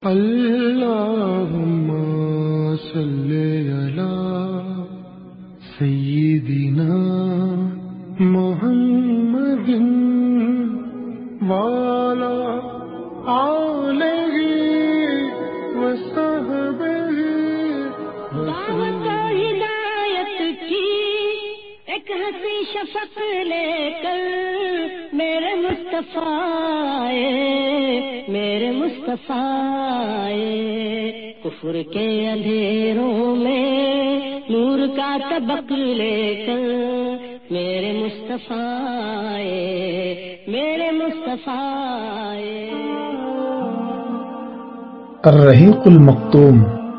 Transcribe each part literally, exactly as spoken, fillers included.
اللهم صل على سيدنا محمد وعلى آله وصحبه دعوت ہدایت کی ایک ہنسی شفق لے کر میرے مصطفیٰ آئے، میرے مصطفیٰ آئے، کفر کے اندھیروں میں نور کا طبق لے کر میرے مصطفیٰ آئے، میرے مصطفیٰ آئے۔ الرحیق المختوم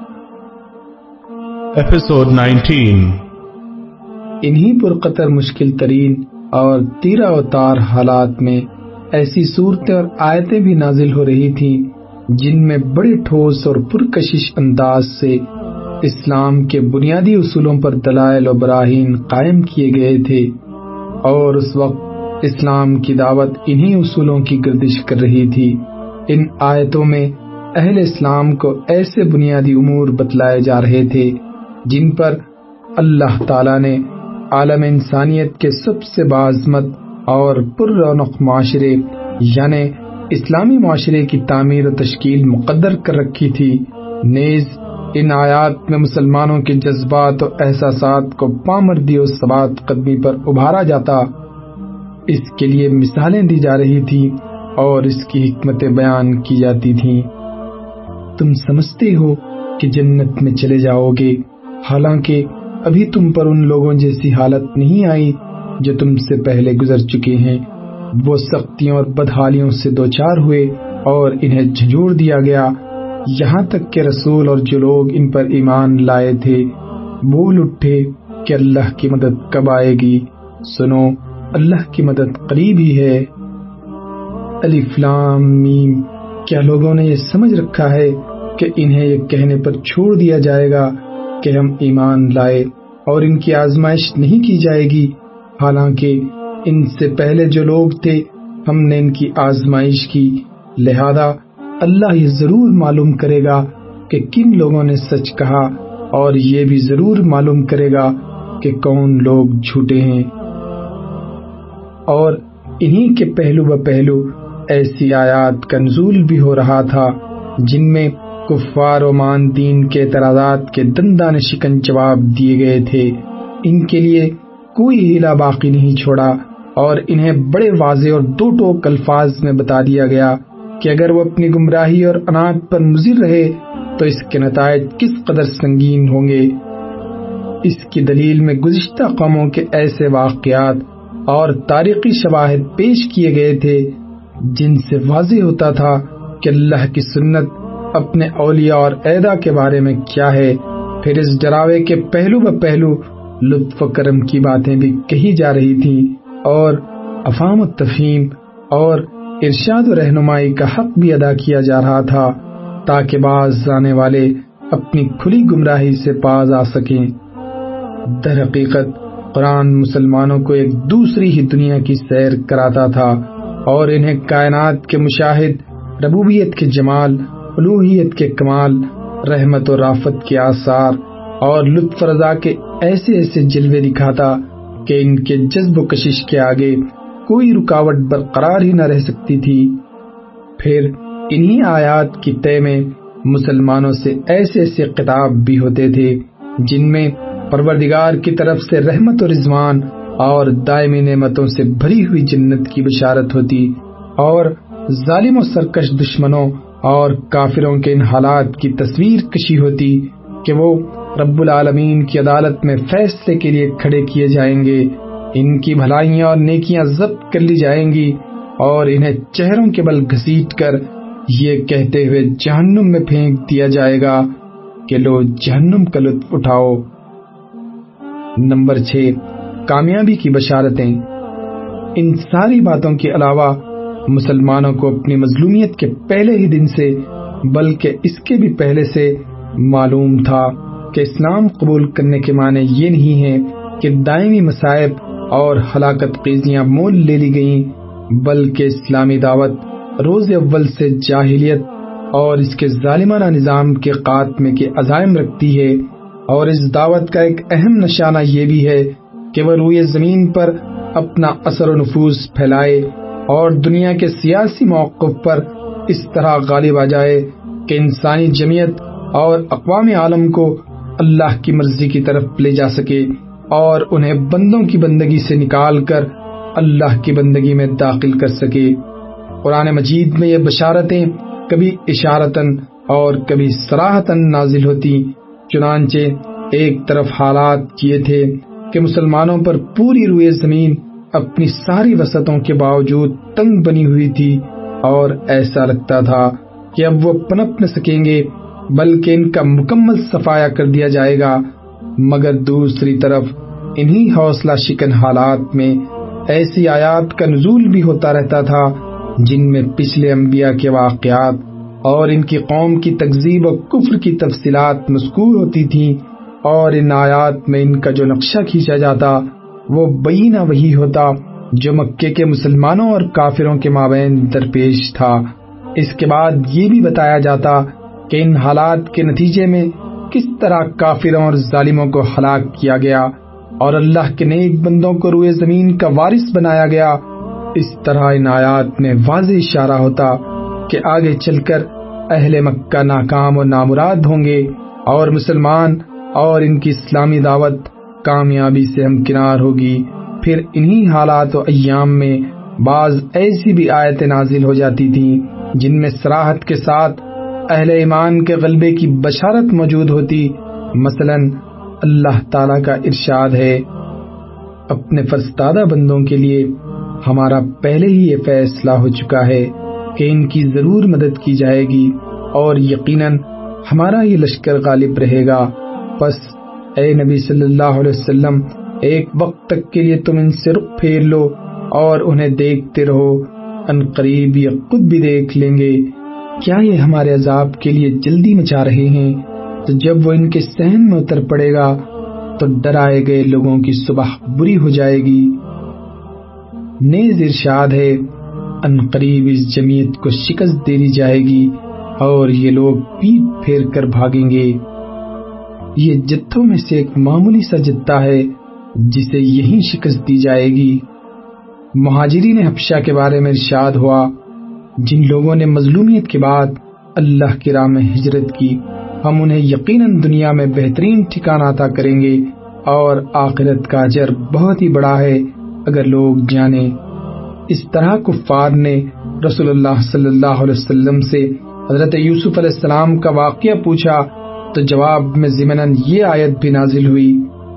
ایپیسوڈ نائنٹین۔ انہی پرقطر مشکل ترین اور تیرہ و تار حالات میں ایسی صورتیں اور آیتیں بھی نازل ہو رہی تھیں جن میں بڑے ٹھوس اور پرکشش انداز سے اسلام کے بنیادی اصولوں پر دلائل و براہین قائم کیے گئے تھے، اور اس وقت اسلام کی دعوت انہی اصولوں کی گردش کر رہی تھی۔ ان آیتوں میں اہل اسلام کو ایسے بنیادی امور بتلائے جا رہے تھے جن پر اللہ تعالیٰ نے عالم انسانیت کے سب سے باعظمت اور پر رونق معاشرے یعنی اسلامی معاشرے کی تعمیر و تشکیل مقدر کر رکھی تھی۔ نیز ان آیات میں مسلمانوں کے جذبات و احساسات کو پامردی و ثبات قدمی پر ابھارا جاتا، اس کے لیے مثالیں دی جا رہی تھی اور اس کی حکمتیں بیان کی جاتی تھیں۔ تم سمجھتے ہو کہ جنت میں چلے جاؤ گے، حالانکہ ابھی تم پر ان لوگوں جیسی حالت نہیں آئی جو تم سے پہلے گزر چکے ہیں۔ وہ سختیوں اور بدحالیوں سے دوچار ہوئے اور انہیں جھنجھوڑ دیا گیا، یہاں تک کہ رسول اور جو لوگ ان پر ایمان لائے تھے بول اٹھے کہ اللہ کی مدد کب آئے گی؟ سنو، اللہ کی مدد قریب ہی ہے۔ الف لام میم۔ کیا لوگوں نے یہ سمجھ رکھا ہے کہ انہیں یہ کہنے پر چھوڑ دیا جائے گا کہ ہم ایمان لائے اور ان کی آزمائش نہیں کی جائے گی، حالانکہ ان سے پہلے جو لوگ تھے ہم نے ان کی آزمائش کی، لہذا اللہ یہ ضرور معلوم کرے گا کہ کن لوگوں نے سچ کہا، اور یہ بھی ضرور معلوم کرے گا کہ کون لوگ جھوٹے ہیں۔ اور انہی کے پہلو بہ پہلو ایسی آیات کا نزول بھی ہو رہا تھا جن میں کفار و ماندین کے اعتراضات کے دندان شکن جواب دیے گئے تھے۔ ان کے لیے کوئی ہیلا باقی نہیں چھوڑا اور انہیں بڑے واضح اور دو ٹوک الفاظ میں بتا دیا گیا کہ اگر وہ اپنی گمراہی اور عناد پر مصر رہے تو اس کے نتائج کس قدر سنگین ہوں گے۔ اس کی دلیل میں گزشتہ قوموں کے ایسے واقعات اور تاریخی شواہد پیش کیے گئے تھے جن سے واضح ہوتا تھا کہ اللہ کی سنت اپنے اولیاء اور اعدا کے بارے میں کیا ہے۔ پھر اس ڈراوے کے پہلو بہ پہلو لطف و کرم کی باتیں بھی کہی جا رہی تھیں اور افہام و تفہیم اور ارشاد و رہنمائی کا حق بھی ادا کیا جا رہا تھا تاکہ باز آنے والے اپنی کھلی گمراہی سے باز آ سکیں۔ در حقیقت قرآن مسلمانوں کو ایک دوسری ہی دنیا کی سیر کراتا تھا اور انہیں کائنات کے مشاہد، ربوبیت کے جمال، الوہیت کے کمال، رحمت و رافت کے آثار اور لطف رضا کے ایسے ایسے جلوے دکھاتا کہ ان کے جذب و کشش کے آگے کوئی رکاوٹ برقرار ہی نہ رہ سکتی تھی۔ پھر انہی آیات کی طے میں مسلمانوں سے ایسے ایسے خطاب بھی ہوتے تھے جن میں پروردگار کی طرف سے رحمت و رضوان اور دائمی نعمتوں سے بھری ہوئی جنت کی بشارت ہوتی، اور ظالم و سرکش دشمنوں اور کافروں کے ان حالات کی تصویر کشی ہوتی کہ وہ رب العالمین کی عدالت میں فیصلے کے لیے کھڑے کیے جائیں گے، ان کی بھلائیاں اور نیکیاں ضبط کر لی جائیں گی اور انہیں چہروں کے بل گھسیٹ کر یہ کہتے ہوئے جہنم میں پھینک دیا جائے گا کہ لو جہنم کا لطف اٹھاؤ۔ نمبر چھ، کامیابی کی بشارتیں۔ ان ساری باتوں کے علاوہ مسلمانوں کو اپنی مظلومیت کے پہلے ہی دن سے بلکہ اس کے بھی پہلے سے معلوم تھا کہ اسلام قبول کرنے کے معنی یہ نہیں ہے کہ دائمی مصائب اور ہلاکت خیزیاں مول لے لی گئیں، بلکہ اسلامی دعوت روز اول سے جاہلیت اور اس کے ظالمانہ نظام کے خاتمے کے عزائم رکھتی ہے، اور اس دعوت کا ایک اہم نشانہ یہ بھی ہے کہ وہ روئے زمین پر اپنا اثر و نفوذ پھیلائے اور دنیا کے سیاسی موقف پر اس طرح غالب آ جائے کہ انسانی جمعیت اور اقوام عالم کو اللہ کی مرضی کی طرف لے جا سکے اور انہیں بندوں کی بندگی سے نکال کر اللہ کی بندگی میں داخل کر سکے۔ قرآن مجید میں یہ بشارتیں کبھی اشارتاً اور کبھی صراحتاً نازل ہوتی، چنانچہ ایک طرف حالات یہ تھے کہ مسلمانوں پر پوری روئے زمین اپنی ساری وسعتوں کے باوجود تنگ بنی ہوئی تھی اور ایسا لگتا تھا کہ اب وہ پنپ نہ سکیں گے بلکہ ان کا مکمل صفایا کر دیا جائے گا، مگر دوسری طرف انہی حوصلہ شکن حالات میں ایسی آیات کا نزول بھی ہوتا رہتا تھا جن میں پچھلے انبیاء کے واقعات اور ان کی قوم کی تکذیب و کفر کی تفصیلات مذکور ہوتی تھیں، اور ان آیات میں ان کا جو نقشہ کھینچا جاتا وہ بینہ وہی ہوتا جو مکے کے مسلمانوں اور کافروں کے مابین درپیش تھا۔ اس کے بعد یہ بھی بتایا جاتا کہ ان حالات کے نتیجے میں کس طرح کافروں اور ظالموں کو ہلاک کیا گیا اور اللہ کے نیک بندوں کو روئے زمین کا وارث بنایا گیا۔ اس طرح ان آیات میں واضح اشارہ ہوتا کہ آگے چل کر اہل مکہ ناکام و نامراد ہوں گے اور مسلمان اور ان کی اسلامی دعوت کامیابی سے ہمکنار ہوگی۔ پھر انہی حالات و ایام میں بعض ایسی بھی آیتیں نازل ہو جاتی تھیں جن میں صراحت کے ساتھ اہل ایمان کے غلبے کی بشارت موجود ہوتی۔ مثلا اللہ تعالیٰ کا ارشاد ہے، اپنے فرستادہ بندوں کے لیے ہمارا پہلے ہی یہ فیصلہ ہو چکا ہے کہ ان کی ضرور مدد کی جائے گی اور یقیناً ہمارا یہ لشکر غالب رہے گا۔ پس اے نبی صلی اللہ علیہ وسلم، ایک وقت تک کے لیے تم ان سے رخ پھیر لو اور انہیں دیکھتے رہو، ان قریب یہ خود بھی دیکھ لیں گے۔ کیا یہ ہمارے عذاب کے لیے جلدی مچا رہے ہیں؟ تو جب وہ ان کے صحن میں اتر پڑے گا تو ڈرائے گئے لوگوں کی صبح بری ہو جائے گی۔ نیز ارشاد ہے، ان قریب اس جمعیت کو شکست دے دی جائے گی اور یہ لوگ پیٹ پھیر کر بھاگیں گے۔ یہ جتھوں میں سے ایک معمولی سا جتھا ہے جسے یہی شکست دی جائے گی۔ مہاجرین حبشہ کے بارے میں ارشاد ہوا، جن لوگوں نے مظلومیت کے بعد اللہ کی راہ میں ہجرت کی، ہم انہیں یقیناً دنیا میں بہترین ٹھکانہ عطا کریں گے اور آخرت کا اجر بہت ہی بڑا ہے اگر لوگ جانیں۔ اس طرح کفار نے رسول اللہ صلی اللہ علیہ وسلم سے حضرت یوسف علیہ السلام کا واقعہ پوچھا تو جواب میں ضمناً یہ آیت بھی نازل ہوئی۔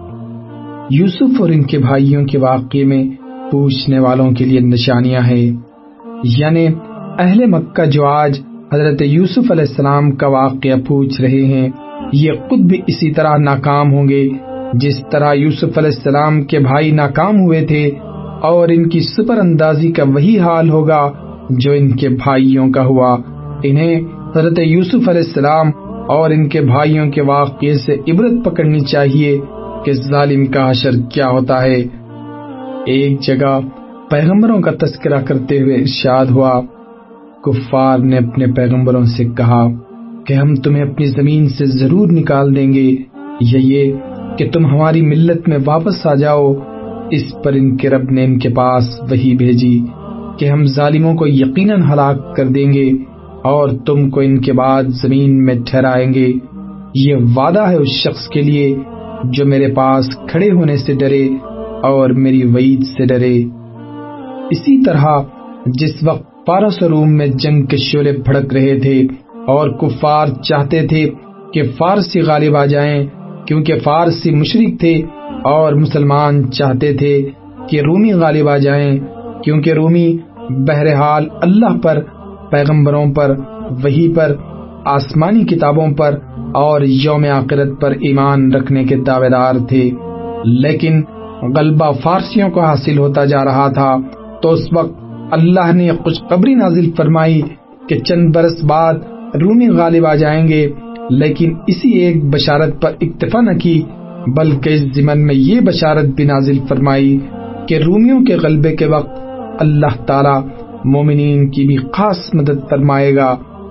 یوسف اور ان کے بھائیوں کے واقعے میں پوچھنے والوں کے لیے نشانیاں ہیں، یعنی اہل مکہ جو آج حضرت یوسف علیہ السلام کا واقعہ پوچھ رہے ہیں یہ خود بھی اسی طرح ناکام ہوں گے جس طرح یوسف علیہ السلام کے بھائی ناکام ہوئے تھے، اور ان کی سپر اندازی کا وہی حال ہوگا جو ان کے بھائیوں کا ہوا۔ انہیں حضرت یوسف علیہ السلام اور ان کے بھائیوں کے واقعے سے عبرت پکڑنی چاہیے کہ ظالم کا حشر کیا ہوتا ہے۔ ایک جگہ پیغمبروں کا تذکرہ کرتے ہوئے ارشاد ہوا، کفار نے اپنے پیغمبروں سے کہا کہ ہم تمہیں اپنی زمین سے ضرور نکال دیں گے، یا یہ کہ تم ہماری ملت میں واپس آ جاؤ۔ اس پر ان کے رب نے ان کے پاس وحی بھیجی کہ ہم ظالموں کو یقیناً ہلاک کر دیں گے اور تم کو ان کے بعد زمین میں ٹھہرائیں گے۔ یہ وعدہ ہے اس شخص کے لیے جو میرے پاس کھڑے ہونے سے ڈرے اور میری وعید سے ڈرے۔ اسی طرح جس وقت پارس و روم میں جنگ کے شعلے بھڑک رہے تھے اور کفار چاہتے تھے کہ فارسی غالب آ جائیں کیونکہ فارسی مشرک تھے، اور مسلمان چاہتے تھے کہ رومی غالب آ جائیں کیونکہ رومی بہرحال اللہ پر، پیغمبروں پر، وحی پر، آسمانی کتابوں پر اور یوم آخرت پر ایمان رکھنے کے دعوے دار تھے۔ لیکن غلبہ فارسیوں کو حاصل ہوتا جا رہا تھا تو اس وقت اللہ نے خوشخبری نازل فرمائی کہ چند برس بعد رومی غالب آ جائیں گے، لیکن اسی ایک بشارت پر اکتفا نہ کی بلکہ اس ضمن میں یہ بشارت بھی نازل فرمائی کہ رومیوں کے غلبے کے وقت اللہ تعالی مومنین کی بھی خاص مدد فرمائے گا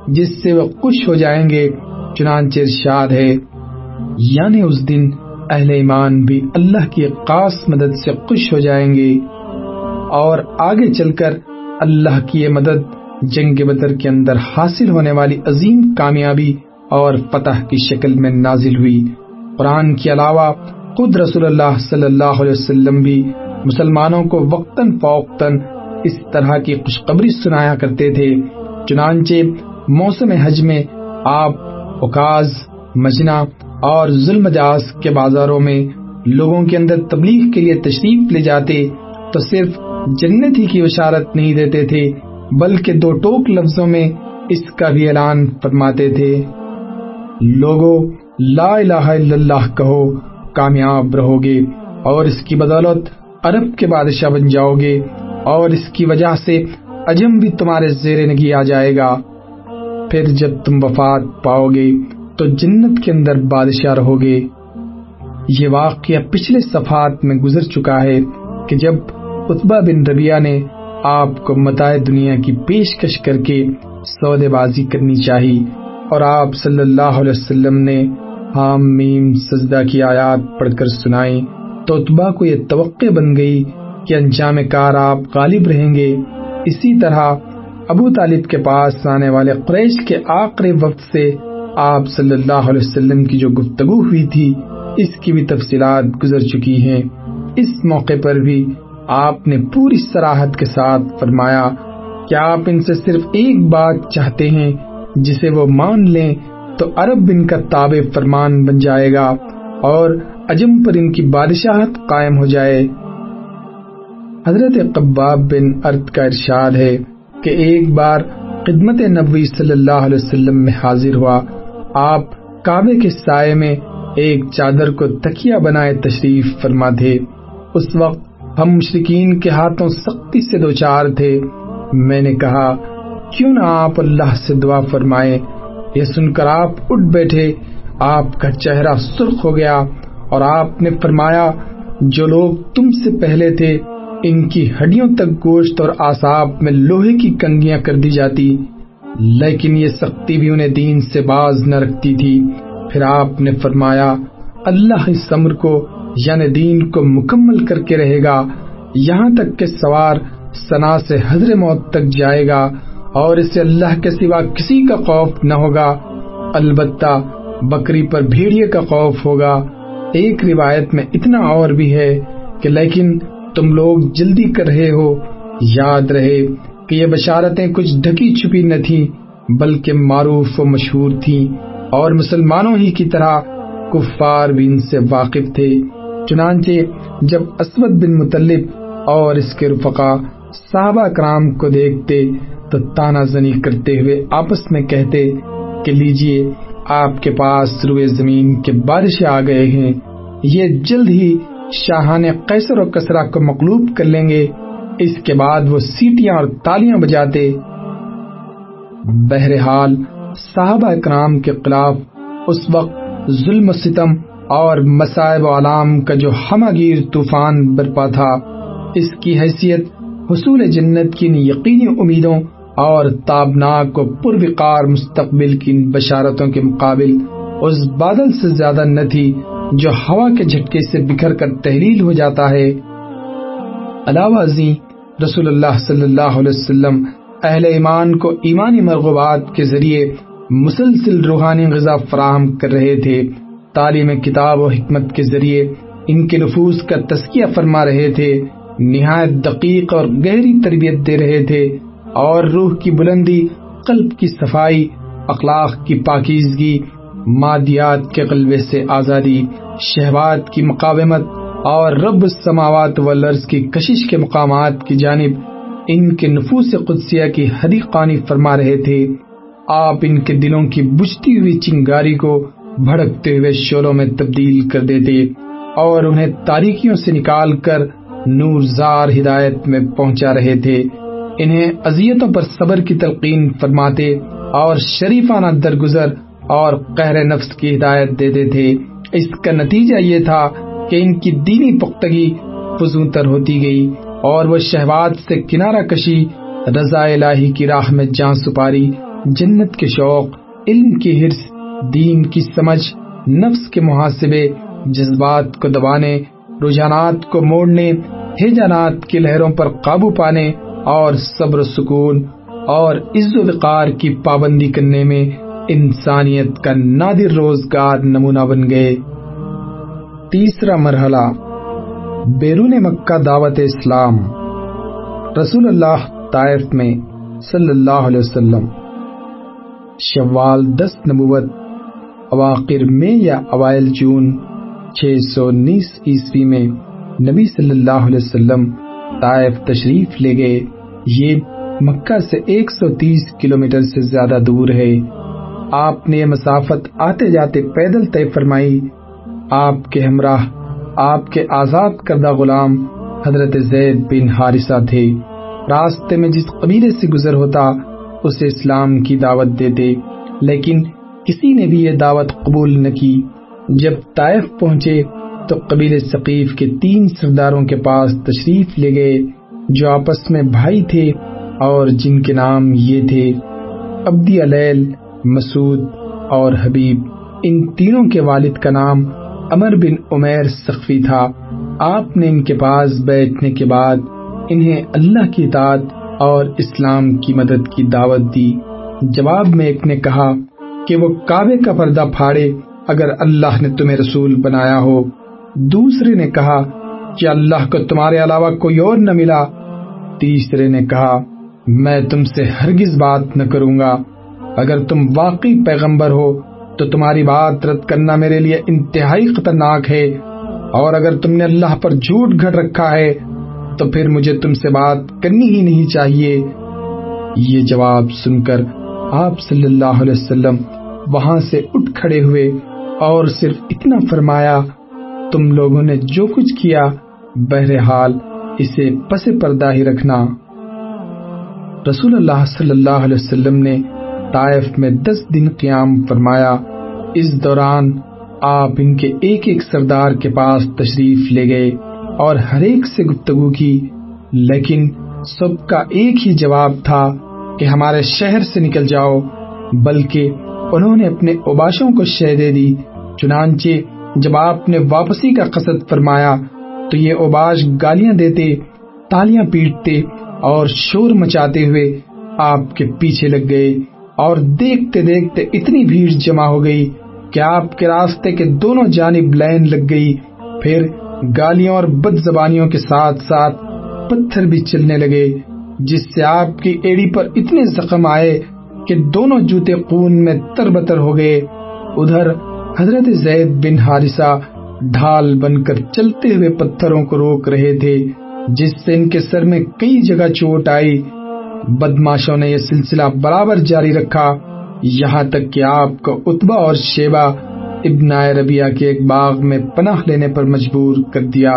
جس سے وہ خوش ہو جائیں گے۔ چنانچہ ارشاد ہے، یعنی اس دن اہل ایمان بھی اللہ کی خاص مدد سے خوش ہو جائیں گے۔ اور آگے چل کر اللہ کی یہ مدد جنگ بدر کے اندر حاصل ہونے والی عظیم کامیابی اور فتح کی شکل میں نازل ہوئی۔ قرآن کے علاوہ خود رسول اللہ صلی اللہ علیہ وسلم بھی مسلمانوں کو وقتاً فوقتاً اس طرح کی خوشخبری سنایا کرتے تھے۔ چنانچہ موسم حج میں آپ عکاظ، مجنہ اور ذوالمجاز کے بازاروں میں لوگوں کے اندر تبلیغ کے لیے تشریف لے جاتے تو صرف جنت ہی کی بشارت نہیں دیتے تھے بلکہ دو ٹوک لفظوں میں اس کا بھی اعلان فرماتے تھے، لوگو لا الہ الا اللہ کہو، کامیاب رہو گے اور اس کی بدولت عرب کے بادشاہ بن جاؤ گے اور اس کی وجہ سے عجم بھی تمہارے زیر نگی آ جائے گا۔ پھر جب تم وفات پاؤ گے تو جنت کے اندر بادشاہ رہو گے۔ یہ واقعہ پچھلے صفحات میں گزر چکا ہے کہ جب عتبہ بن ربیعہ نے آپ کو متاع دنیا کی پیشکش کر کے سودے بازی کرنی چاہی اور آپ صلی اللہ علیہ وسلم نے حام میم سجدہ کی آیات پڑھ کر سنائی تو عتبہ کو یہ توقع بن گئی کہ انجام کار آپ غالب رہیں گے۔ اسی طرح ابو طالب کے پاس آنے والے قریش کے آخری وقت سے آپ صلی اللہ علیہ وسلم کی جو گفتگو ہوئی تھی اس کی بھی تفصیلات گزر چکی ہیں۔ اس موقع پر بھی آپ نے پوری صراحت کے ساتھ فرمایا کہ آپ ان سے صرف ایک بات چاہتے ہیں جسے وہ مان لیں تو عرب ان کا تابع فرمان بن جائے گا اور عجم پر ان کی بادشاہت قائم ہو جائے۔ حضرت قباب بن ارد کا ارشاد ہے کہ ایک بار خدمت نبوی صلی اللہ علیہ وسلم میں حاضر ہوا۔ آپ کعبے کے سائے میں ایک چادر کو تکیہ بنائے تشریف فرما تھے۔ اس وقت ہم مشرکین کے ہاتھوں سختی سے دوچار تھے۔ میں نے کہا کیوں نہ آپ اللہ سے دعا فرمائیں۔ یہ سن کر آپ اٹھ بیٹھے، آپ کا چہرہ سرخ ہو گیا اور آپ نے فرمایا جو لوگ تم سے پہلے تھے ان کی ہڈیوں تک گوشت اور اعصاب میں لوہے کی کنگیاں کر دی جاتی، لیکن یہ سختی بھی انہیں دین سے باز نہ رکھتی تھی۔ پھر آپ نے فرمایا اللہ اس امر کو یعنی دین کو مکمل کر کے رہے گا یہاں تک کہ سوار سنا سے حضر موت تک جائے گا اور اسے اللہ کے سوا کسی کا خوف نہ ہوگا، البتہ بکری پر بھیڑیے کا خوف ہوگا۔ ایک روایت میں اتنا اور بھی ہے کہ لیکن تم لوگ جلدی کر رہے ہو۔ یاد رہے کہ یہ بشارتیں کچھ ڈھکی چھپی نہ تھیں بلکہ معروف و مشہور تھیں اور مسلمانوں ہی کی طرح کفار بھی ان سے واقف تھے۔ چنانچہ جب اسود بن مطلب اور اس کے رفقا صحابہ کرام کو دیکھتے تو تانا زنی کرتے ہوئے آپس میں کہتے کہ لیجئے آپ کے پاس روئے زمین کے بادشاہ آ گئے ہیں، یہ جلد ہی شاہان قیصر و کسرا کو مغلوب کر لیں گے۔ اس کے بعد وہ سیٹیاں اور تالیاں بجاتے۔ بہرحال صحابہ کرام کے خلاف اس وقت ظلم و ستم اور مصائب و علام کا جو ہمہ گیر طوفان برپا تھا، اس کی حیثیت حصول جنت کی یقینی امیدوں اور تابناک و پروقار مستقبل کی بشارتوں کے مقابل اس بادل سے زیادہ نہ تھی جو ہوا کے جھٹکے سے بکھر کر تحلیل ہو جاتا ہے۔ علاوہ ازیں رسول اللہ صلی اللہ علیہ وسلم اہل ایمان کو ایمانی مرغوبات کے ذریعے مسلسل روحانی غذا فراہم کر رہے تھے، تعلیم کتاب و حکمت کے ذریعے ان کے نفوس کا تزکیہ فرما رہے تھے، نہایت دقیق اور گہری تربیت دے رہے تھے اور روح کی بلندی، قلب کی صفائی، اخلاق کی پاکیزگی، مادیات کے غلبے سے آزادی، شہوات کی مقاومت اور رب السماوات والارض کی کشش کے مقامات کی جانب ان کے نفوس قدسیہ کی حدیق خوانی فرما رہے تھے۔ آپ ان کے دلوں کی بجھتی ہوئی چنگاری کو بھڑکتے ہوئے شعلوں میں تبدیل کر دیتے اور انہیں تاریکیوں سے نکال کر نور زار ہدایت میں پہنچا رہے تھے۔ انہیں اذیتوں پر صبر کی تلقین فرماتے اور شریفانہ درگزر اور قہر نفس کی ہدایت دیتے تھے۔ اس کا نتیجہ یہ تھا کہ ان کی دینی پختگی فزوں تر ہوتی گئی اور وہ شہوات سے کنارہ کشی، رضا الہی کی راہ میں جان سپاری، جنت کے شوق، علم کی حرص، دین کی سمجھ، نفس کے محاسبے، جذبات کو دبانے، رجحانات کو موڑنے، ہیجانات کی لہروں پر قابو پانے اور صبر و سکون اور عز و وقار کی پابندی کرنے میں انسانیت کا نادر روزگار نمونہ بن گئے۔ تیسرا مرحلہ، بیرون مکہ دعوت اسلام۔ رسول اللہ طائف میں صلی اللہ علیہ وسلم شوال دس نبوت اواخر میں یا اوائل جون چھ سو انیس عیسوی میں نبی صلی اللہ علیہ وسلم طائف تشریف لے گئے۔ یہ مکہ سے ایک سو تیس کلومیٹر سے زیادہ دور ہے۔ آپ نے یہ مسافت آتے جاتے پیدل طے فرمائی۔ آپ کے ہمراہ آپ کے آزاد کردہ غلام حضرت زید بن حارثہ تھے۔ راستے میں جس قبیلے سے گزر ہوتا اسے اسلام کی دعوت دیتے، لیکن کسی نے بھی یہ دعوت قبول نہ کی۔ جب طائف پہنچے تو قبیلے ثقیف کے تین سرداروں کے پاس تشریف لے گئے جو آپس میں بھائی تھے اور جن کے نام یہ تھے عبدی علیل، مسعود اور حبیب۔ ان تینوں کے والد کا نام عمر بن عمیر سقفی تھا۔ آپ نے ان کے پاس بیٹھنے کے بعد انہیں اللہ کی اطاعت اور اسلام کی مدد کی دعوت دی۔ جواب میں ایک نے کہا کہ وہ کعبے کا پردہ پھاڑے اگر اللہ نے تمہیں رسول بنایا ہو۔ دوسرے نے کہا کہ اللہ کو تمہارے علاوہ کوئی اور نہ ملا۔ تیسرے نے کہا میں تم سے ہرگز بات نہ کروں گا۔ اگر تم واقعی پیغمبر ہو تو تمہاری بات رد کرنا میرے لیے انتہائی خطرناک ہے، اور اگر تم نے اللہ پر جھوٹ گھڑ رکھا ہے تو پھر مجھے تم سے بات کرنی ہی نہیں چاہیے۔ یہ جواب سن کر آپ صلی اللہ علیہ وسلم وہاں سے اٹھ کھڑے ہوئے اور صرف اتنا فرمایا، تم لوگوں نے جو کچھ کیا بہرحال اسے پس پردہ ہی رکھنا۔ رسول اللہ صلی اللہ علیہ وسلم نے طائف میں دس دن قیام فرمایا۔ اس دوران آپ ان کے ایک ایک سردار کے پاس تشریف لے گئے اور ہر ایک سے گفتگو کی، لیکن سب کا ایک ہی جواب تھا کہ ہمارے شہر سے نکل جاؤ، بلکہ انہوں نے اپنے اوباشوں کو شہ دے دی۔ چنانچہ جب آپ نے واپسی کا قصد فرمایا تو یہ اوباش گالیاں دیتے، تالیاں پیٹتے اور شور مچاتے ہوئے آپ کے پیچھے لگ گئے، اور دیکھتے دیکھتے اتنی بھیڑ جمع ہو گئی کہ آپ کے راستے کے دونوں جانب لائن لگ گئی۔ پھر گالیوں اور بد زبانیوں کے ساتھ ساتھ پتھر بھی چلنے لگے، جس سے آپ کی ایڑی پر اتنے زخم آئے کہ دونوں جوتے خون میں تربتر ہو گئے۔ ادھر حضرت زید بن حارثہ ڈھال بن کر چلتے ہوئے پتھروں کو روک رہے تھے، جس سے ان کے سر میں کئی جگہ چوٹ آئی۔ بدماشوں نے یہ سلسلہ برابر جاری رکھا، یہاں تک کہ آپ کو عتبہ اور شیبہ ابن ربیہ کے ایک باغ میں پناہ لینے پر مجبور کر دیا۔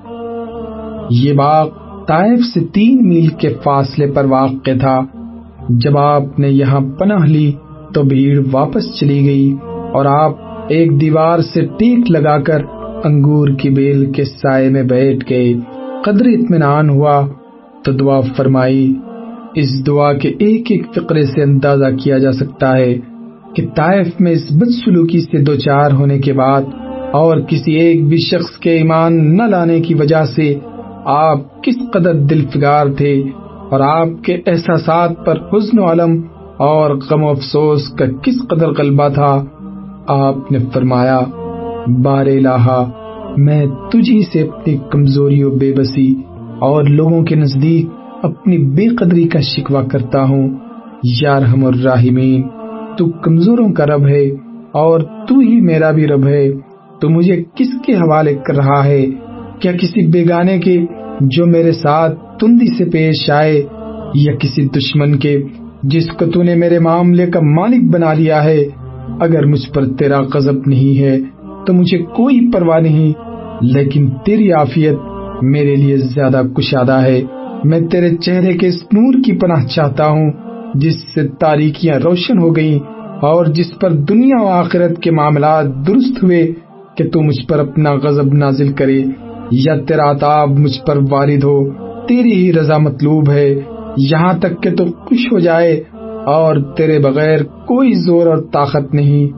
یہ باغ طائف سے تین میل کے فاصلے پر واقع تھا۔ جب آپ نے یہاں پناہ لی تو بھیڑ واپس چلی گئی اور آپ ایک دیوار سے ٹیک لگا کر انگور کی بیل کے سائے میں بیٹھ گئے۔ قدر اطمینان ہوا تو دعا فرمائی۔ اس دعا کے ایک ایک فقرے سے اندازہ کیا جا سکتا ہے کہ طائف میں اس بدسلوکی سے دوچار ہونے کے بعد اور کسی ایک بھی شخص کے ایمان نہ لانے کی وجہ سے آپ کس قدر دل فگار تھے، اور آپ کے احساسات پر حزن و علم اور غم و افسوس کا کس قدر غلبہ تھا۔ آپ نے فرمایا، بار الہا، میں تجھی سے اپنی کمزوری و بے بسی اور لوگوں کے نزدیک اپنی بے قدری کا شکوہ کرتا ہوں۔ یا ارحم الراحمین، تو کمزوروں کا رب ہے اور تو ہی میرا بھی رب ہے۔ تو مجھے کس کے حوالے کر رہا ہے؟ کیا کسی بیگانے کے جو میرے ساتھ تندی سے پیش آئے، یا کسی دشمن کے جس کو تو نے میرے معاملے کا مالک بنا لیا ہے؟ اگر مجھ پر تیرا غضب نہیں ہے تو مجھے کوئی پرواہ نہیں، لیکن تیری عافیت میرے لیے زیادہ کشادہ ہے۔ میں تیرے چہرے کے اس نور کی پناہ چاہتا ہوں جس سے تاریکیاں روشن ہو گئیں اور جس پر دنیا و آخرت کے معاملات درست ہوئے، کہ تو مجھ پر اپنا غضب نازل کرے یا تیرا عذاب مجھ پر وارد ہو۔ تیری ہی رضا مطلوب ہے، یہاں تک کہ تو خوش ہو جائے اور تیرے بغیر کوئی زور اور طاقت نہیں۔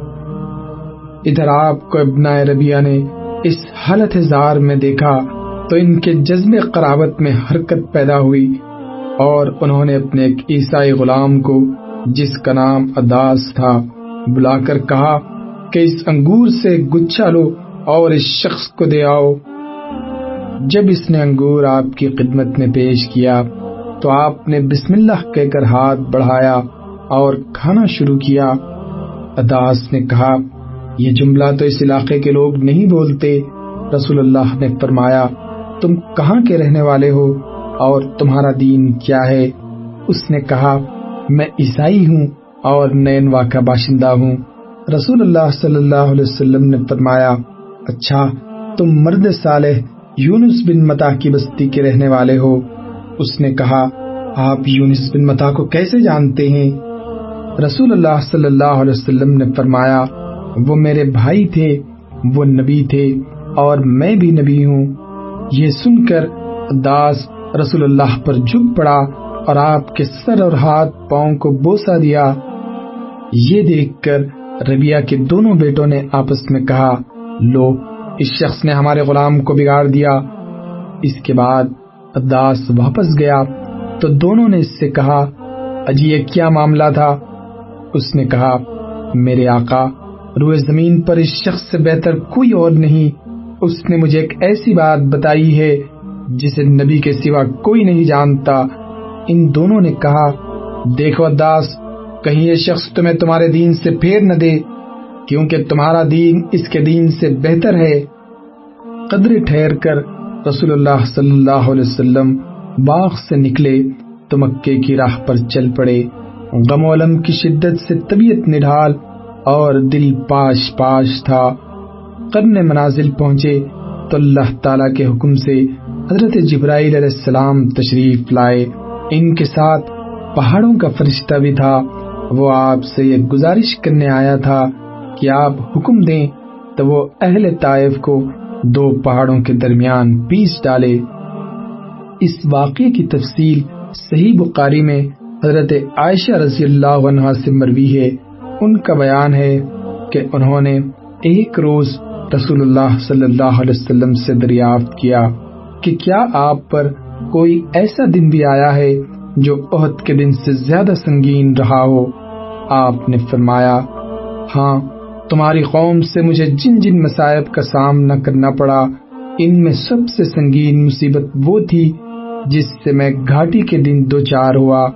ادھر آپ کو ابناء ربیعہ نے اس حالت زار میں دیکھا تو ان کے جذبے قرابت میں حرکت پیدا ہوئی، اور انہوں نے اپنے ایک عیسائی غلام کو جس کا نام عداس تھا بلا کر کہا کہ اس انگور سے گچھا لو اور اس شخص کو دے آؤ۔ جب اس نے انگور آپ کی خدمت میں پیش کیا تو آپ نے بسم اللہ کہہ کر ہاتھ بڑھایا اور کھانا شروع کیا۔ عداس نے کہا، یہ جملہ تو اس علاقے کے لوگ نہیں بولتے۔ رسول اللہ نے فرمایا، تم کہاں کے رہنے والے ہو اور تمہارا دین کیا ہے؟ اس نے کہا، میں عیسائی ہوں اور نینوا کا باشندہ ہوں۔ رسول اللہ صلی اللہ علیہ وسلم نے فرمایا، اچھا تم مرد صالح یونس بن متا کی بستی کے رہنے والے ہو؟ اس نے کہا، آپ یونس بن متا کو کیسے جانتے ہیں؟ رسول اللہ صلی اللہ علیہ وسلم نے فرمایا، وہ میرے بھائی تھے، وہ نبی تھے اور میں بھی نبی ہوں۔ یہ سن کر عداس رسول اللہ پر جھک پڑا اور آپ کے سر اور ہاتھ پاؤں کو بوسہ دیا۔ یہ دیکھ کر ربیعہ کے دونوں بیٹوں نے آپس میں کہا، لو، اس شخص نے ہمارے غلام کو بگاڑ دیا۔ اس کے بعد عداس واپس گیا تو دونوں نے اس سے کہا، اجی یہ کیا معاملہ تھا؟ اس نے کہا، میرے آقا، روئے زمین پر اس شخص سے بہتر کوئی اور نہیں۔ اس نے مجھے ایک ایسی بات بتائی ہے جسے نبی کے سوا کوئی نہیں جانتا۔ ان دونوں نے کہا، دیکھو عداس، کہیں یہ شخص تمہیں تمہارے دین سے پھیر نہ دے، کیونکہ تمہارا دین اس کے دین سے بہتر ہے۔ قدر ٹھہر کر رسول اللہ صلی اللہ علیہ وسلم باغ سے نکلے تو مکے کی راہ پر چل پڑے۔ غم و الم کی شدت سے طبیعت نڈھال اور دل پاش پاش تھا۔ قرن منازل پہنچے تو اللہ تعالیٰ کے حکم سے حضرت جبرائیل علیہ السلام تشریف لائے۔ ان کے ساتھ پہاڑوں کا فرشتہ بھی تھا۔ وہ آپ سے یہ گزارش کرنے آیا تھا کہ آپ حکم دیں تو وہ اہل طائف کو دو پہاڑوں کے درمیان پیس ڈالے۔ اس واقعے کی تفصیل صحیح بخاری میں حضرت عائشہ رضی اللہ عنہا سے مروی ہے۔ ان کا بیان ہے کہ انہوں نے ایک روز رسول اللہ صلی اللہ علیہ وسلم سے دریافت کیا کہ کیا آپ پر کوئی ایسا دن بھی آیا ہے جو احد کے دن سے زیادہ سنگین رہا ہو؟ آپ نے فرمایا، ہاں، تمہاری قوم سے مجھے جن جن مصائب کا سامنا کرنا پڑا، ان میں سب سے سنگین مصیبت وہ تھی جس سے میں گھاٹی کے دن دو چار ہوا،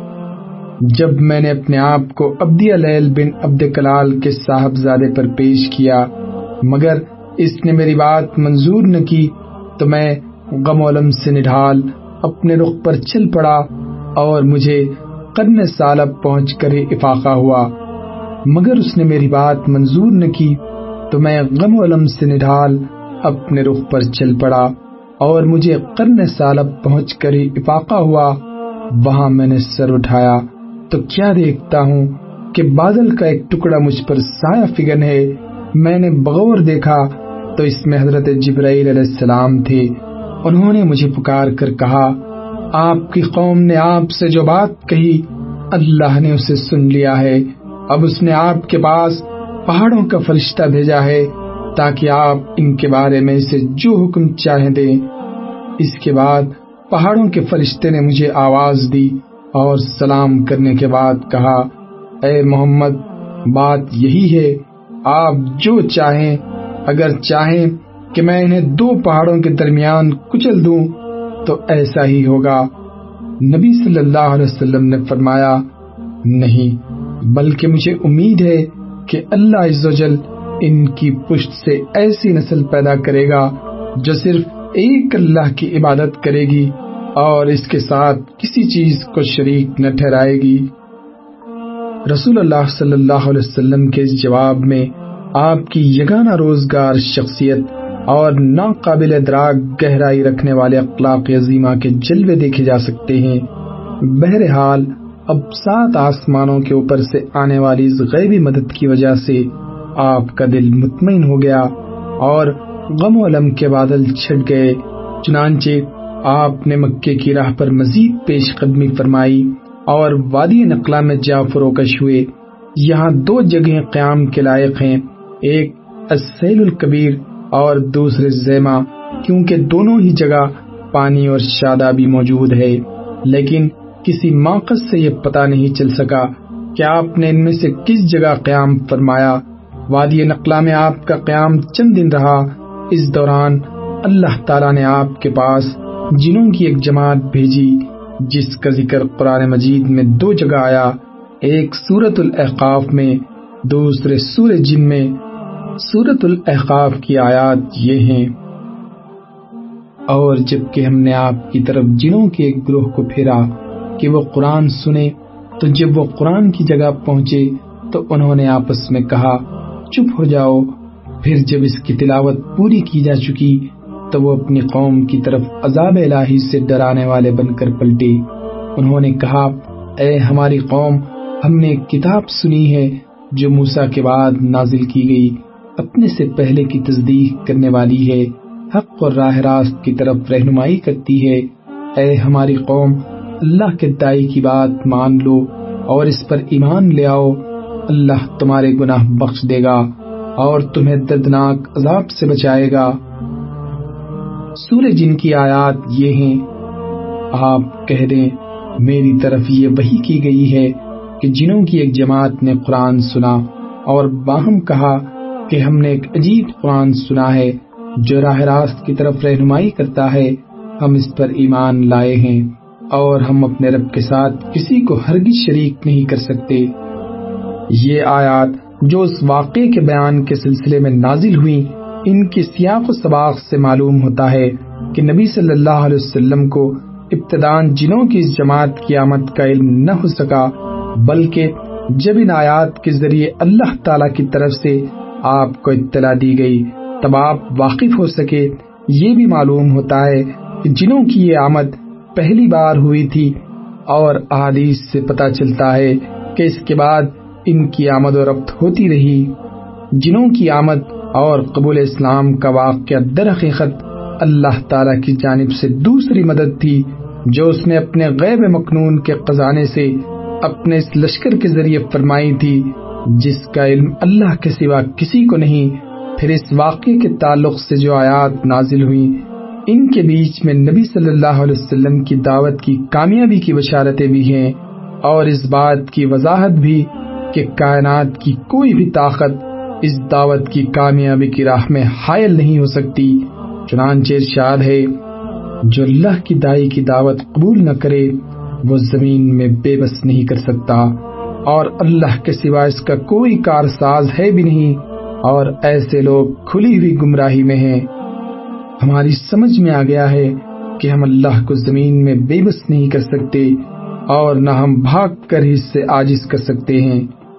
جب میں نے اپنے آپ کو عبدی لیل بن عبد کلال کے صاحبزادے پر پیش کیا، مگر اس نے میری بات منظور نہ کی تو میں غم و الم سے نڈھال اپنے رخ پر چل پڑا اور مجھے قرن سالب پہنچ کر افاقہ ہوا، مگر اس نے میری بات منظور نہ کی تو میں غم و الم سے نڈھال اپنے رخ پر چل پڑا اور مجھے قرن سالب پہنچ کر افاقہ ہوا۔ وہاں میں نے سر اٹھایا تو کیا دیکھتا ہوں کہ بادل کا ایک ٹکڑا مجھ پر سایہ فگن ہے۔ میں نے بغور دیکھا تو اس میں حضرت جبرائیل علیہ السلام تھے۔ انہوں نے مجھے پکار کر کہا، آپ کی قوم نے آپ سے جو بات کہی اللہ نے اسے سن لیا ہے، اب اس نے آپ کے پاس پہاڑوں کا فرشتہ بھیجا ہے تاکہ آپ ان کے بارے میں اسے جو حکم چاہیں دیں۔ اس کے بعد پہاڑوں کے فرشتے نے مجھے آواز دی اور سلام کرنے کے بعد کہا، اے محمد، بات یہی ہے، آپ جو چاہیں، اگر چاہیں کہ میں انہیں دو پہاڑوں کے درمیان کچل دوں تو ایسا ہی ہوگا۔ نبی صلی اللہ علیہ وسلم نے فرمایا، نہیں، بلکہ مجھے امید ہے کہ اللہ عز و جل ان کی پشت سے ایسی نسل پیدا کرے گا جو صرف ایک اللہ کی عبادت کرے گی اور اس کے ساتھ کسی چیز کو شریک نہ ٹھہرائے گی۔ رسول اللہ صلی اللہ علیہ وسلم کے اس جواب میں آپ کی یگانہ روزگار شخصیت اور ناقابل ادراک گہرائی رکھنے والے اخلاق عظیمہ کے جلوے دیکھے جا سکتے ہیں۔ بہرحال اب سات آسمانوں کے اوپر سے آنے والی اس غیبی مدد کی وجہ سے آپ کا دل مطمئن ہو گیا اور غم و الم کے بادل چھٹ گئے۔ چنانچہ آپ نے مکے کی راہ پر مزید پیش قدمی فرمائی اور وادی نقلا میں جا فروکش ہوئے۔ یہاں دو جگہیں قیام کے لائق ہیں، ایک السیل الکبیر اور دوسرے زیمہ، کیونکہ دونوں ہی جگہ پانی اور شادابی موجود ہے، لیکن کسی ماخذ سے یہ پتہ نہیں چل سکا کہ آپ نے ان میں سے کس جگہ قیام فرمایا۔ وادی نقلا میں آپ کا قیام چند دن رہا۔ اس دوران اللہ تعالیٰ نے آپ کے پاس جنوں کی ایک جماعت بھیجی جس کا ذکر قرآن مجید میں دو جگہ آیا، ایک سورۃ الاحقاف میں، دوسرے سورہ جن میں۔ سورۃ الاحقاف کی آیات یہ ہیں: اور جب کہ ہم نے آپ کی طرف جنوں کے ایک گروہ کو پھیرا کہ وہ قرآن سنے، تو جب وہ قرآن کی جگہ پہنچے تو انہوں نے آپس میں کہا چپ ہو جاؤ۔ پھر جب اس کی تلاوت پوری کی جا چکی تو وہ اپنی قوم کی طرف عذاب الہی سے ڈرانے والے بن کر پلٹے۔ انہوں نے کہا اے ہماری قوم، ہم نے ایک کتاب سنی ہے جو موسیٰ کے بعد نازل کی گئی، اپنے سے پہلے کی تصدیق کرنے والی ہے، حق اور راہ راست کی طرف رہنمائی کرتی ہے۔ اے ہماری قوم، اللہ کے داعی کی بات مان لو اور اس پر ایمان لے آؤ، اللہ تمہارے گناہ بخش دے گا اور تمہیں دردناک عذاب سے بچائے گا۔ سورہ جن کی آیات یہ ہیں: آپ کہہ دیں میری طرف یہ وحی کی گئی ہے کہ جنوں کی ایک جماعت نے قرآن سنا اور باہم کہا کہ ہم نے ایک عجیب قرآن سنا ہے جو راہ راست کی طرف رہنمائی کرتا ہے، ہم اس پر ایمان لائے ہیں اور ہم اپنے رب کے ساتھ کسی کو ہرگز شریک نہیں کر سکتے۔ یہ آیات جو اس واقعے کے بیان کے سلسلے میں نازل ہوئی، ان کی سیاق و سباق سے معلوم ہوتا ہے کہ نبی صلی اللہ علیہ وسلم کو ابتداً جنوں کی اس جماعت کی آمد کا علم نہ ہو سکا، بلکہ جب ان آیات کے ذریعے اللہ تعالیٰ کی طرف سے آپ کو اطلاع دی گئی تب آپ واقف ہو سکے۔ یہ بھی معلوم ہوتا ہے کہ جنوں کی یہ آمد پہلی بار ہوئی تھی، اور احادیث سے پتہ چلتا ہے کہ اس کے بعد ان کی آمد و رفت ہوتی رہی۔ جنوں کی آمد اور قبول اسلام کا واقعہ در حقیقت اللہ تعالیٰ کی جانب سے دوسری مدد تھی جو اس نے اپنے غیب مکنون کے خزانے سے اپنے اس لشکر کے ذریعے فرمائی تھی جس کا علم اللہ کے سوا کسی کو نہیں۔ پھر اس واقعے کے تعلق سے جو آیات نازل ہوئی، ان کے بیچ میں نبی صلی اللہ علیہ وسلم کی دعوت کی کامیابی کی بشارتیں بھی ہیں اور اس بات کی وضاحت بھی کہ کائنات کی کوئی بھی طاقت اس دعوت کی کامیابی کی راہ میں حائل نہیں ہو سکتی۔ چنانچہ ارشاد ہے جو اللہ کی داعی کی دعوت قبول نہ کرے وہ زمین میں بے بس نہیں کر سکتا، اور اللہ کے سوا اس کا کوئی کارساز ہے بھی نہیں، اور ایسے لوگ کھلی ہوئی گمراہی میں ہیں۔ ہماری سمجھ میں آ گیا ہے کہ ہم اللہ کو زمین میں بے بس نہیں کر سکتے اور نہ ہم بھاگ کر ہی اس سے عاجز کر سکتے ہیں۔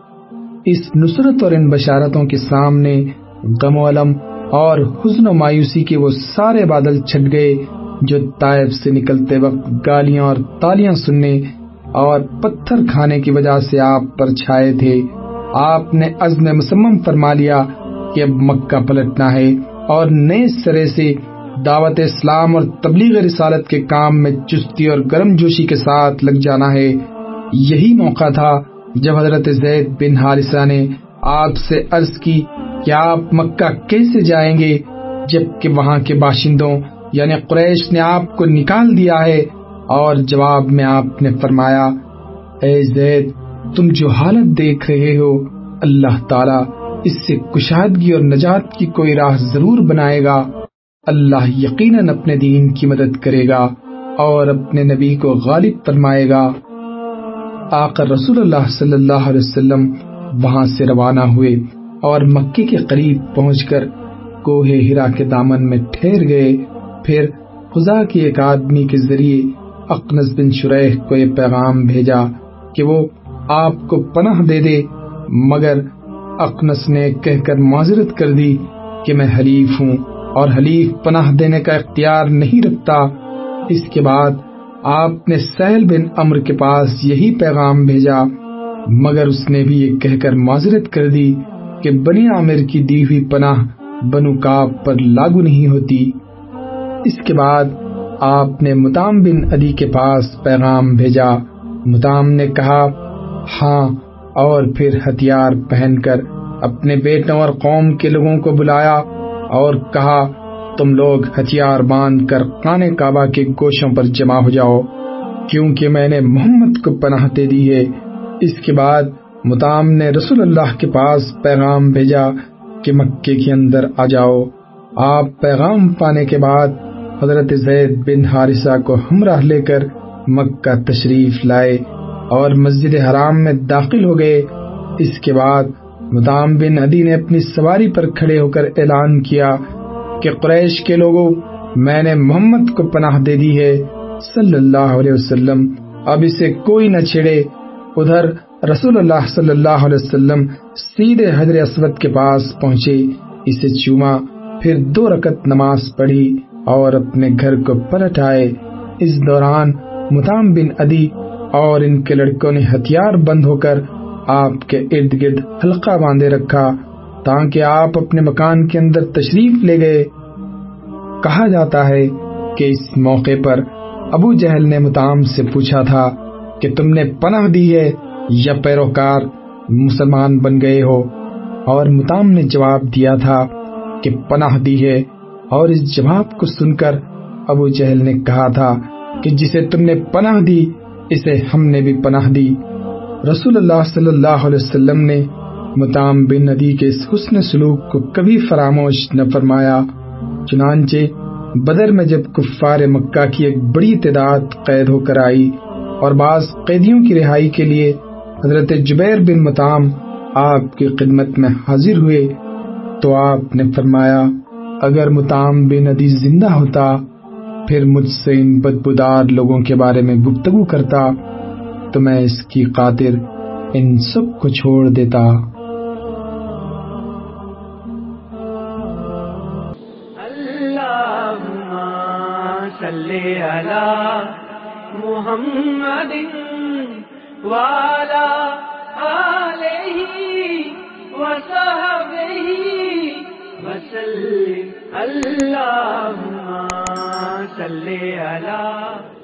اس نصرت اور ان بشارتوں کے سامنے غم و علم اور حزن و مایوسی کے وہ سارے بادل چھٹ گئے جو طائف سے نکلتے وقت گالیاں اور تالیاں سننے اور پتھر کھانے کی وجہ سے آپ پر چھائے تھے۔ آپ نے عزم مصمم فرما لیا کہ اب مکہ پلٹنا ہے اور نئے سرے سے دعوت اسلام اور تبلیغ رسالت کے کام میں چستی اور گرم جوشی کے ساتھ لگ جانا ہے۔ یہی موقع تھا جب حضرت زید بن حارثہ نے آپ سے عرض کی کہ آپ مکہ کیسے جائیں گے جبکہ وہاں کے باشندوں یعنی قریش نے آپ کو نکال دیا ہے، اور جواب میں آپ نے فرمایا اے زید، تم جو حالت دیکھ رہے ہو اللہ تعالیٰ اس سے کشادگی اور نجات کی کوئی راہ ضرور بنائے گا۔ اللہ یقیناً اپنے دین کی مدد کرے گا اور اپنے نبی کو غالب فرمائے گا۔ آقا رسول اللہ صلی اللہ علیہ وسلم وہاں سے روانہ ہوئے اور مکے کے قریب پہنچ کر کوہ ہرا کے دامن میں ٹھہر گئے۔ پھر خزا کی ایک آدمی کے ذریعے اقنس بن شریح کو یہ پیغام بھیجا کہ وہ آپ کو پناہ دے دے، مگر اقنس نے کہہ کر معذرت کر دی کہ میں حلیف ہوں اور حلیف پناہ دینے کا اختیار نہیں رکھتا۔ اس کے بعد آپ نے سہل بن عمرو کے پاس یہی پیغام بھیجا، مگر اس نے بھی یہ کہہ کر معذرت کر دی کہ بنی عامر کی دی ہوئی پناہ بنو کعب پر لاگو نہیں ہوتی۔ اس کے بعد آپ نے مطعم بن عدی کے پاس پیغام بھیجا مطعم نے کہا ہاں، اور پھر ہتھیار پہن کر اپنے بیٹوں اور قوم کے لوگوں کو بلایا اور کہا تم لوگ ہتھیار باندھ کر خانہ کعبہ کے گوشوں پر جمع ہو جاؤ، کیونکہ میں نے محمد کو پناہ دے دی ہے۔ اس کے بعد مطعم نے رسول اللہ کے پاس پیغام بھیجا کہ مکے کے اندر آ جاؤ۔ آپ پیغام پانے کے بعد حضرت زید بن حارثہ کو ہمراہ لے کر مکہ تشریف لائے اور مسجد حرام میں داخل ہو گئے۔ اس کے بعد مطعم بن عدی نے اپنی سواری پر کھڑے ہو کر اعلان کیا کہ قریش کے لوگوں، میں نے محمد کو پناہ دے دی ہے صلی اللہ علیہ وسلم، اب اسے کوئی نہ چھیڑے۔ ادھر رسول اللہ صلی اللہ علیہ وسلم سیدھے حجر اسود کے پاس پہنچے، اسے چوما، پھر دو رکعت نماز پڑھی اور اپنے گھر کو پلٹ آئے۔ اس دوران مطعم بن عدی اور ان کے لڑکوں نے ہتھیار بند ہو کر آپ کے ارد گرد حلقہ باندھے رکھا تاکہ آپ اپنے مکان کے اندر تشریف لے گئے۔ کہا جاتا ہے کہ اس موقع پر ابو جہل نے مطعم سے پوچھا تھا کہ تم نے پناہ دی ہے یا پیروکار مسلمان بن گئے ہو، اور مطعم نے جواب دیا تھا کہ پناہ دی ہے، اور اس جواب کو سن کر ابو جہل نے کہا تھا کہ جسے تم نے پناہ دی اسے ہم نے بھی پناہ دی۔ رسول اللہ صلی اللہ علیہ وسلم نے مطعم بن عدی کے اس حسن سلوک کو کبھی فراموش نہ فرمایا۔ چنانچہ بدر میں جب کفار مکہ کی ایک بڑی تعداد قید ہو کر آئی اور بعض قیدیوں کی رہائی کے لیے حضرت جبیر بن مطعم آپ کی خدمت میں حاضر ہوئے تو آپ نے فرمایا اگر مطعم بن عدی زندہ ہوتا پھر مجھ سے ان بدبودار لوگوں کے بارے میں گفتگو کرتا تو میں اس کی خاطر ان سب کو چھوڑ دیتا۔ اللہم صلی علی محمد وعلی آلہ وصحبہ وسلم۔ اللہم صلی علی